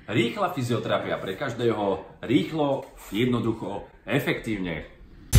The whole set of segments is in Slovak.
Rýchla fyzioterapia pre každého, rýchlo, jednoducho, efektívne.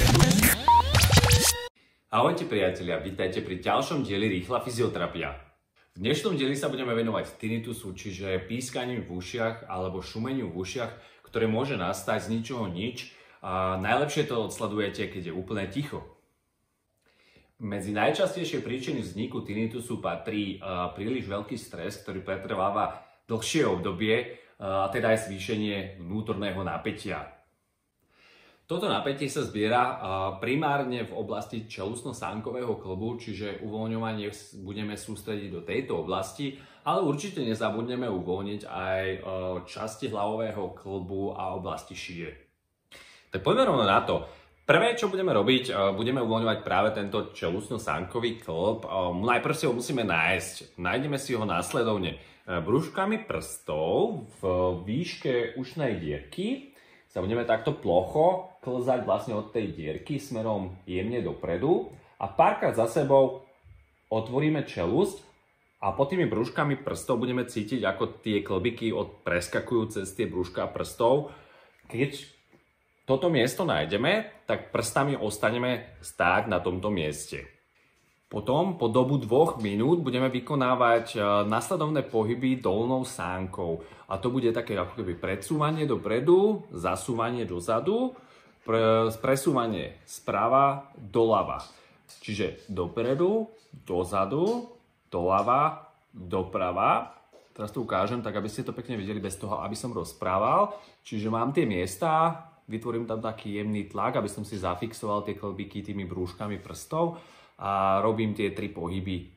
Ahojte priatelia, vítajte pri ďalšom dieli Rýchla fyzioterapia. V dnešnom dieli sa budeme venovať tinnitusu, čiže pískaním v ušiach alebo šumeniu v ušiach, ktoré môže nastať z ničoho nič a najlepšie to odsledujete, keď je úplne ticho. Medzi najčastejšie príčiny vzniku tinnitusu patrí príliš veľký stres, ktorý pretrváva dlhšie obdobie, a teda aj zvýšenie vnútorného napätia. Toto napätie sa zbiera primárne v oblasti čeľustno-sánkového kĺbu, čiže uvoľňovanie budeme sústrediť do tejto oblasti, ale určite nezabudneme uvoľniť aj časti hlavového kĺbu a oblasti šíje. Tak poďme rovno na to. Prvé, čo budeme robiť, budeme uvoľňovať práve tento čeľustno-sánkový kĺb. Najprv si ho musíme nájsť. Nájdeme si ho následovne. Brúškami prstov v výške ušnej dierky sa budeme takto plocho klzať vlastne od tej dierky smerom jemne dopredu a párkrát za sebou otvoríme čelusť a pod tými brúškami prstov budeme cítiť, ako tie klbiky preskakujú cez tie brúška prstov. Keď toto miesto nájdeme, tak prstami ostaneme stáť na tomto mieste. Potom po dobu 2 minút budeme vykonávať nasledovné pohyby dolnou sánkou. A to bude také ako keby predsúvanie dopredu, zasúvanie dozadu, presúvanie sprava doľava. Čiže dopredu, dozadu, doľava, doprava. Teraz to ukážem, tak aby ste to pekne videli bez toho, aby som rozprával. Čiže mám tie miesta, vytvorím tam taký jemný tlak, aby som si zafixoval tie klbiky tými brúškami prstov. A robím tie 3 pohyby.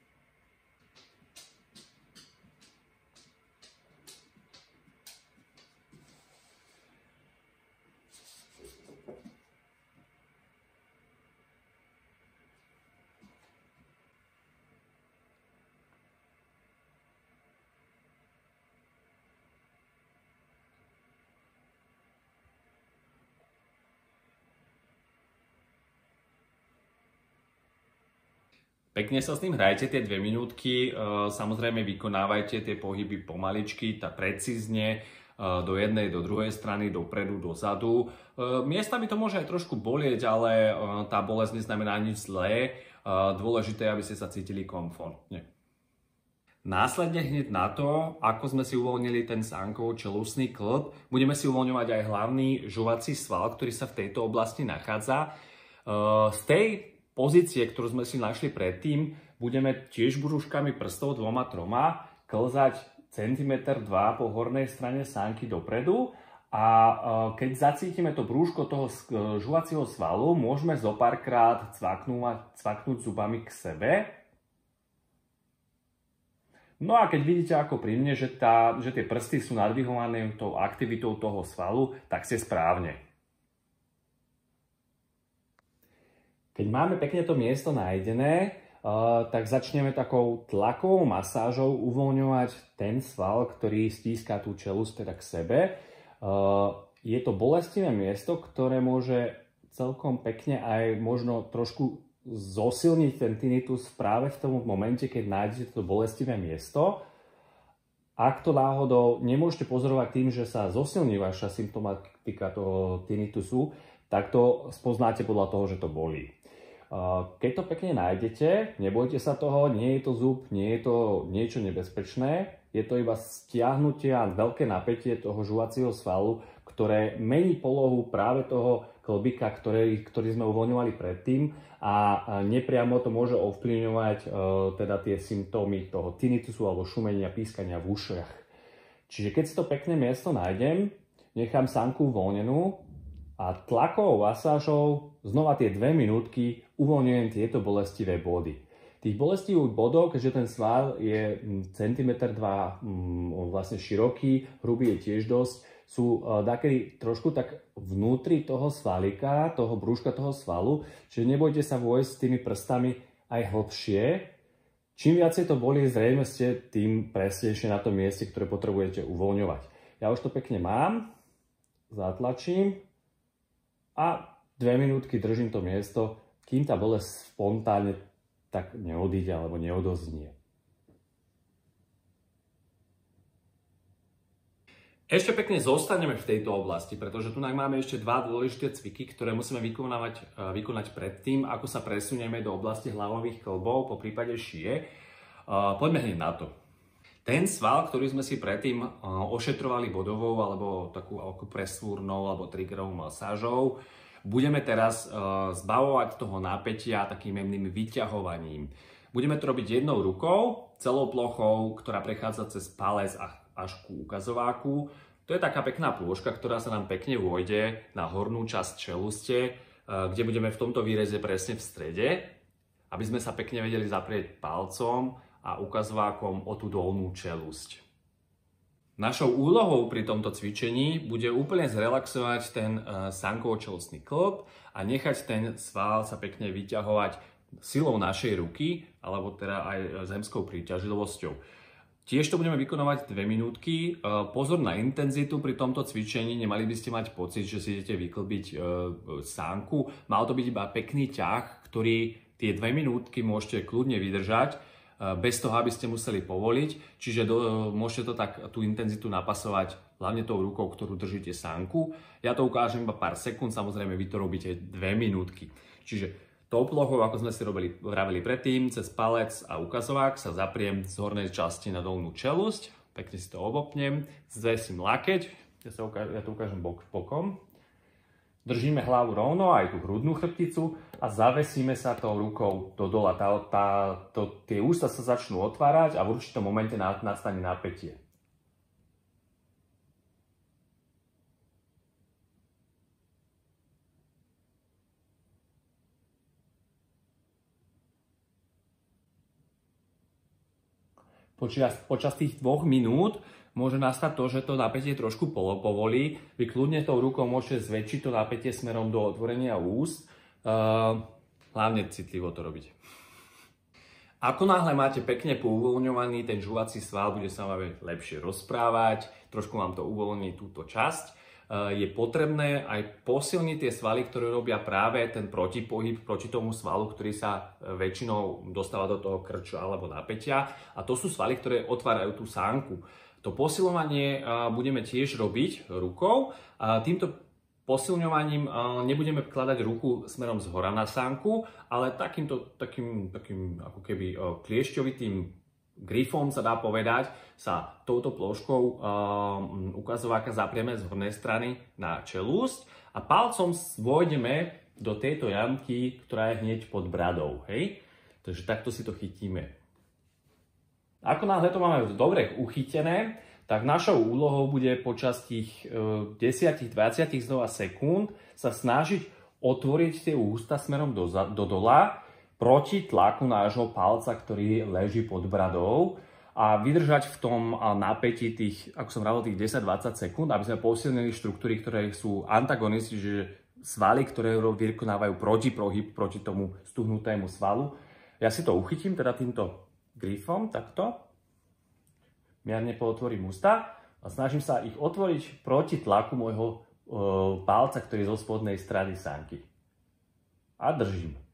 Pekne sa s tým hrajte tie 2 minútky, samozrejme vykonávajte tie pohyby pomaličky, precízne, do jednej, do druhej strany, dopredu, dozadu. Miestami to môže aj trošku bolieť, ale tá bolesť neznamená nič zlé. Dôležité je, aby ste sa cítili komfortne. Následne hneď na to, ako sme si uvoľnili ten sánkovo-čelusný kĺb, budeme si uvoľňovať aj hlavný žuvací sval, ktorý sa v tejto oblasti nachádza. Z tej pozície, ktorú sme si našli predtým, budeme tiež brúškami prstov 2-3 klzať 1-2 cm po hornej strane sánky dopredu a keď zacítime to brúško toho žuvacieho svalu, môžeme zo párkrát cvaknúť zubami k sebe. No a keď vidíte ako pri mne, že tie prsty sú nadvihované tou aktivitou toho svalu, tak ste správne. Keď máme pekne to miesto nájdené, tak začneme takou tlakovou masážou uvoľňovať ten sval, ktorý stíska tú čelusť teda k sebe. Je to bolestivé miesto, ktoré môže celkom pekne aj možno trošku zosilniť ten tinnitus práve v tom momente, keď nájdete to bolestivé miesto. Ak to náhodou nemôžete pozorovať tým, že sa zosilní vaša symptomatika toho tinnitusu, tak to spoznáte podľa toho, že to bolí. Keď to pekne nájdete, nebojte sa toho, nie je to zub, nie je to niečo nebezpečné, je to iba stiahnutie a veľké napätie toho žuvacieho svalu, ktoré mení polohu práve toho klbika, ktorý sme uvoľňovali predtým a nepriamo to môže ovplyvňovať teda tie symptómy toho tinnitusu alebo šumenia, pískania v ušiach. Čiže keď si to pekné miesto nájdem, nechám sánku uvoľnenú a tlakovou masážou znova tie 2 minútky uvoľňujem tieto bolestivé body. Tých bolestivých bodov, keďže ten sval je 1-2 cm vlastne široký, hrubý je tiež dosť, sú takedy trošku tak vnútri toho svalika, toho brúška toho svalu, čiže nebojte sa vojsť s tými prstami aj hlbšie. Čím viacej to bolí, zrejme ste tým presnejšie na tom mieste, ktoré potrebujete uvoľňovať. Ja už to pekne mám, zatlačím a 2 minútky držím to miesto, kým tá bolesť spontánne tak neodíde alebo neodoznie. Ešte pekne zostaneme v tejto oblasti, pretože tu máme ešte dva dôležité cviky, ktoré musíme vykonať predtým, ako sa presunieme do oblasti hlavových kĺbov, po prípade šie. Poďme hneď na to. Ten sval, ktorý sme si predtým ošetrovali bodovou alebo takú akupresúrnou alebo triggerovou masážou, budeme teraz zbavovať toho napätia takým jemným vyťahovaním. Budeme to robiť jednou rukou, celou plochou, ktorá prechádza cez palec až ku ukazováku. To je taká pekná plôžka, ktorá sa nám pekne vôjde na hornú časť čeluste, kde budeme v tomto výreze presne v strede, aby sme sa pekne vedeli zaprieť palcom a ukazovákom o tú dolnú čelusť. Našou úlohou pri tomto cvičení bude úplne zrelaxovať ten sánkovo-čelustný kĺb a nechať ten sval sa pekne vyťahovať silou našej ruky, alebo teda aj zemskou príťažlivosťou. Tiež to budeme vykonávať 2 minútky. Pozor na intenzitu pri tomto cvičení, nemali by ste mať pocit, že si idete vyklbiť sánku. Mal to byť iba pekný ťah, ktorý tie 2 minútky môžete kľudne vydržať, bez toho, aby ste museli povoliť. Čiže môžete to tak, tú intenzitu napasovať hlavne tou rukou, ktorú držíte sánku. Ja to ukážem iba pár sekúnd, samozrejme vy to robíte 2 minútky. Čiže tou plochou, ako sme si vraveli predtým, cez palec a ukazovák sa zapriem z hornej časti na dolnú čelusť, pekne si to obopnem, zvesím lakeť, ja to ukážem bokom, držíme hlavu rovno, aj tú hrudnú chrbticu a zavesíme sa tou rukou do dola. Tie ústa sa začnú otvárať a v určitom momente nastane napätie. Počas tých 2 minút môže nastať to, že to napätie trošku povolí. Vy kľudne tou rukou môžete zväčšiť to napätie smerom do otvorenia úst. Hlavne citlivo to robiť. Ako náhle máte pekne pouvoľňovaný ten žuvací sval, bude sa vám lepšie rozprávať, trošku vám to uvoľní túto časť. Je potrebné aj posilniť tie svaly, ktoré robia práve ten protipohyb proti tomu svalu, ktorý sa väčšinou dostáva do toho krču alebo napätia. A to sú svaly, ktoré otvárajú tú sánku. To posilovanie budeme tiež robiť rukou. Týmto posilňovaním nebudeme vkladať ruku smerom zhora na sánku, ale takým ako keby kliešťovitým grifom, sa dá povedať, sa touto plôžkou ukazováka zaprieme z hornej strany na čelusť a palcom vôjdeme do tejto jamky, ktorá je hneď pod bradou. Hej? Takže takto si to chytíme. Ako náhle to máme dobre uchytené, tak našou úlohou bude počas tých 10-20 znova sekúnd sa snažiť otvoriť tie ústa smerom do dola, proti tlaku nášho palca, ktorý leží pod bradou a vydržať v tom napätí tých, ako som hovoril, tých 10-20 sekúnd, aby sme posilnili štruktúry, ktoré sú antagonisti, že svaly, ktoré vykonávajú protipohyb proti tomu stuhnutému svalu. Ja si to uchytím teda týmto grifom, takto. Mierne pootvorím ústa a snažím sa ich otvoriť proti tlaku môjho palca, ktorý je zo spodnej strany sánky. A držím.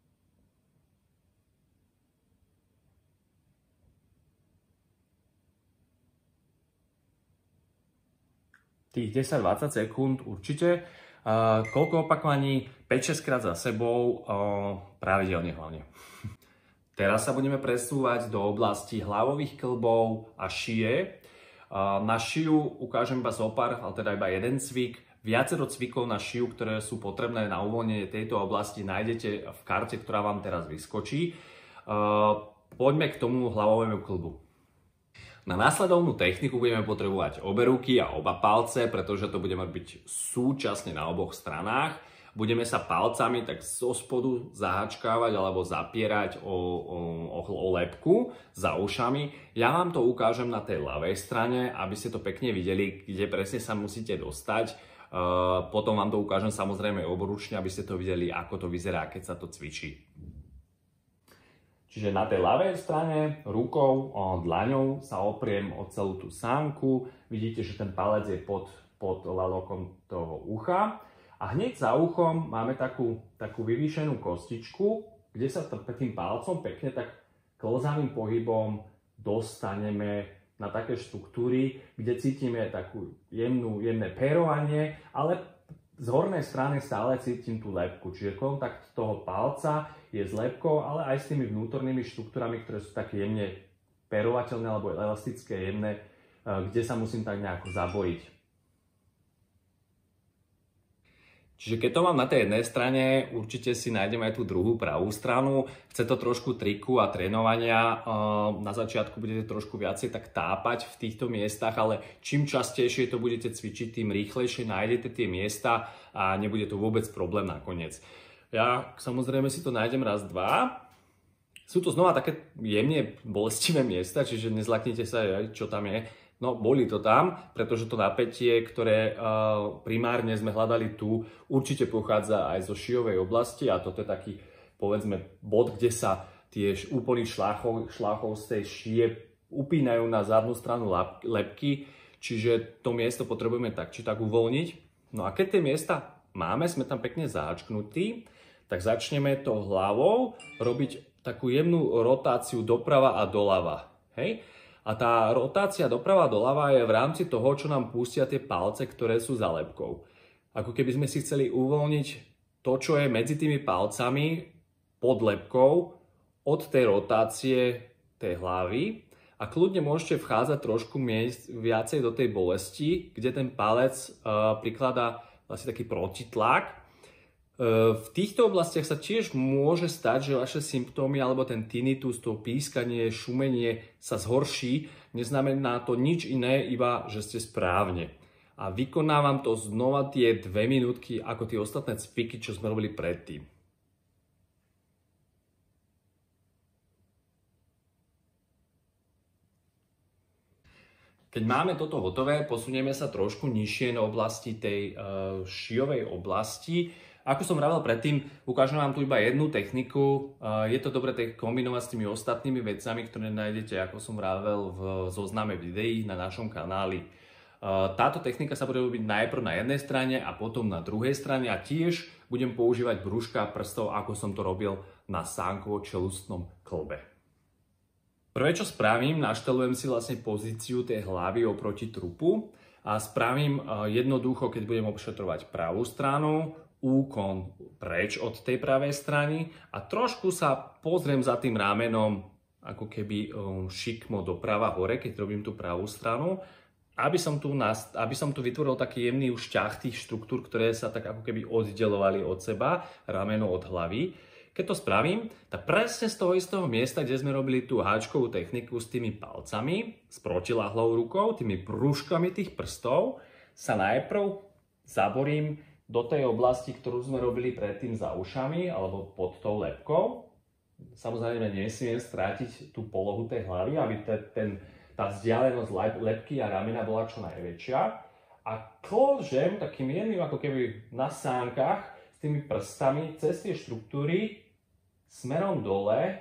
Tých 10-20 sekúnd určite. Koľko opakovaní? 5-6 krát za sebou, pravidelne hlavne. Teraz sa budeme presúvať do oblasti hlavových kĺbov a šie. Na šiu ukážem iba zopár, ale teda iba jeden cvik. Viacero cvikov na šiu, ktoré sú potrebné na uvoľnenie tejto oblasti, nájdete v karte, ktorá vám teraz vyskočí. Poďme k tomu hlavovému kĺbu. Na následovnú techniku budeme potrebovať obe ruky a oba palce, pretože to budeme robiť súčasne na oboch stranách. Budeme sa palcami tak zo spodu zahačkávať alebo zapierať o lebku za ušami. Ja vám to ukážem na tej ľavej strane, aby ste to pekne videli, kde presne sa musíte dostať. Potom vám to ukážem samozrejme oboručne, aby ste to videli, ako to vyzerá, keď sa to cvičí. Čiže na tej ľavej strane rukou, dlaňou sa opriem o celú tú sánku. Vidíte, že ten palec je pod lalokom toho ucha. A hneď za uchom máme takú vyvýšenú kostičku, kde sa tým palcom pekne tak klzavým pohybom dostaneme na také štruktúry, kde cítime takú jemné pérovanie, ale z hornej strany stále cítim tú lebku, čiže kontakt toho palca je s lebkou, ale aj s tými vnútornými štruktúrami, ktoré sú také jemne pérovateľné alebo elastické, jemné, kde sa musím tak nejako zabojiť. Čiže keď to mám na tej jednej strane, určite si nájdem aj tú druhú pravú stranu. Chce to trošku triku a trénovania. Na začiatku budete trošku viacej tak tápať v týchto miestach, ale čím častejšie to budete cvičiť, tým rýchlejšie nájdete tie miesta a nebude to vôbec problém nakoniec. Ja samozrejme si to nájdem raz, dva. Sú to znova také jemne bolestivé miesta, čiže nezlaknite sa, čo tam je. No, boli to tam, pretože to napätie, ktoré primárne sme hľadali tu, určite pochádza aj zo šijovej oblasti a toto je taký, povedzme, bod, kde sa tie úplný šláchov z tej šije upínajú na zadnú stranu lebky, čiže to miesto potrebujeme tak či tak uvoľniť. No a keď tie miesta máme, sme tam pekne záčknutí, tak začneme to hlavou robiť takú jemnú rotáciu doprava a doľava. Hej? A tá rotácia doprava a doľava je v rámci toho, čo nám pustia tie palce, ktoré sú za lebkou. Ako keby sme si chceli uvoľniť to, čo je medzi tými palcami pod lebkou od tej rotácie tej hlavy. A kľudne môžete vchádzať trošku viacej do tej bolesti, kde ten palec prikladá vlastne taký protitlak. V týchto oblastiach sa tiež môže stať, že vaše symptómy alebo ten tinnitus, to pískanie, šumenie sa zhorší. Neznamená to nič iné, iba že ste správne. A vykonávam to znova tie 2 minútky ako tie ostatné cviky, čo sme robili predtým. Keď máme toto hotové, posunieme sa trošku nižšie na oblasti tej šijovej oblasti. Ako som vravel predtým, ukážem vám tu iba jednu techniku. Je to dobre kombinovať s tými ostatnými vecami, ktoré nájdete, ako som vravel, v zozname videí na našom kanáli. Táto technika sa bude robiť najprv na jednej strane a potom na druhej strane a tiež budem používať brúška prstov, ako som to robil na sánkovo-čelustnom klbe. Prvé, čo spravím, naštelujem si vlastne pozíciu tej hlavy oproti trupu a spravím jednoducho, keď budem obšetrovať pravú stranu, úkon preč od tej pravej strany a trošku sa pozriem za tým rámenom, ako keby šikmo doprava hore, keď robím tú pravú stranu, aby som tu vytvoril taký jemný šťah tých štruktúr, ktoré sa tak ako keby oddelovali od seba, rameno od hlavy. Keď to spravím, tak presne z toho istého miesta, kde sme robili tú háčkovú techniku s tými palcami, s protilahlou rukou, tými prúžkami tých prstov, sa najprv zaborím do tej oblasti, ktorú sme robili predtým za ušami alebo pod tou lebkou. Samozrejme nesmiem strátiť tú polohu tej hlavy, aby tá vzdialenosť lebky a ramena bola čo najväčšia. A klžem takým jemným, ako keby na sánkach, s tými prstami cez tie štruktúry smerom dole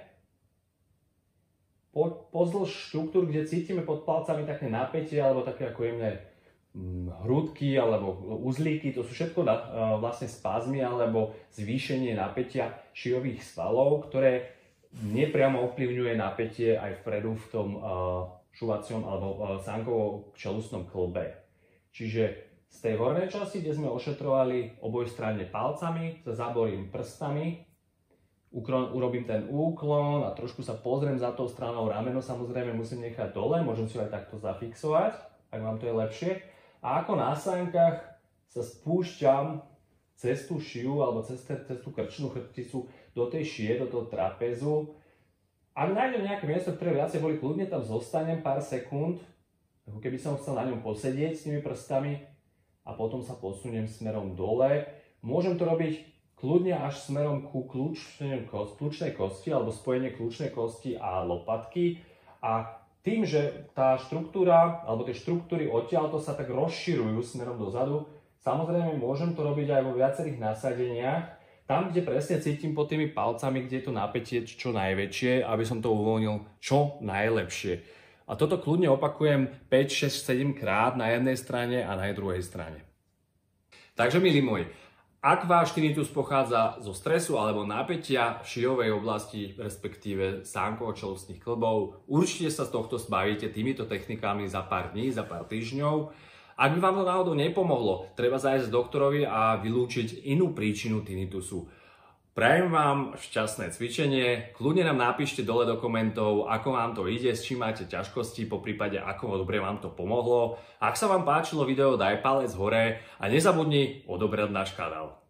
pozdĺž štruktúr, kde cítime pod palcami také napätie alebo také ako jemné hrudky alebo uzlíky, to sú všetko vlastne spazmy alebo zvýšenie napätia šijových svalov, ktoré nepriamo ovplyvňuje napätie aj vpredu v tom šuvaciom alebo sánkovo-čelustnom klbe. Čiže z tej hornej časti, kde sme ošetrovali obojstranne palcami, sa zaborím prstami, urobím ten úklon a trošku sa pozriem za tou stranou, rameno samozrejme musím nechať dole, môžem si aj takto zafixovať, ak vám to je lepšie. A ako na sánkach sa spúšťam cez tú šiju alebo cez tú krčnú chrbticu do tej šije, do toho trapezu. Ak nájdem nejaké miesto, ktoré viacej boli, kľudne tam zostanem pár sekúnd, ako keby som chcel na ňom posedieť s tými prstami a potom sa posuniem smerom dole. Môžem to robiť kľudne až smerom ku kľúčnej kosti alebo spojenie kľúčnej kosti a lopatky. A tým, že tá štruktúra, alebo tie štruktúry odtiaľto sa tak rozširujú smerom dozadu, samozrejme môžem to robiť aj vo viacerých nasadeniach, tam, kde presne cítim pod tými palcami, kde je to napätie čo najväčšie, aby som to uvoľnil čo najlepšie. A toto kľudne opakujem 5, 6, 7 krát na jednej strane a na druhej strane. Takže milí moji, Ak váš tinnitus pochádza zo stresu alebo napätia v šijovej oblasti, respektíve sánkovo-čelustných kĺbov, určite sa z tohto zbavíte týmito technikami za pár dní, za pár týždňov. Ak by vám to náhodou nepomohlo, treba zájsť k doktorovi a vylúčiť inú príčinu tinnitusu. Prajem vám šťastné cvičenie, kľudne nám napíšte dole do komentov, ako vám to ide, s čím máte ťažkosti, poprípade ako dobre vám to pomohlo. Ak sa vám páčilo video, daj palec hore a nezabudni odobrať náš kanál.